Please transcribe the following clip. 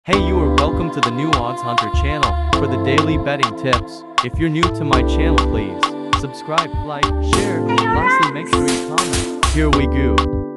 Hey, you are welcome to the new Odds Hunter channel for the daily betting tips. If you're new to my channel, please subscribe, like, share, lastly make sure you comment. Here we go.